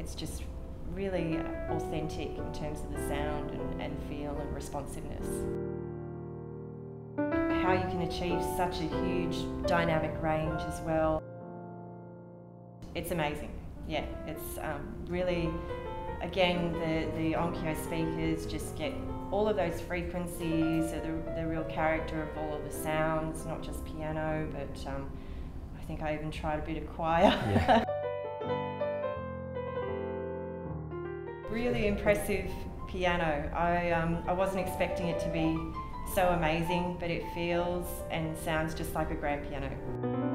it's just really authentic in terms of the sound and feel and responsiveness. How you can achieve such a huge dynamic range as well. It's amazing. Yeah, it's really, again, the Onkyo speakers just get all of those frequencies, so the real character of all of the sounds, not just piano, but I think I even tried a bit of choir. Yeah. Really impressive piano. I wasn't expecting it to be so amazing, but it feels and sounds just like a grand piano.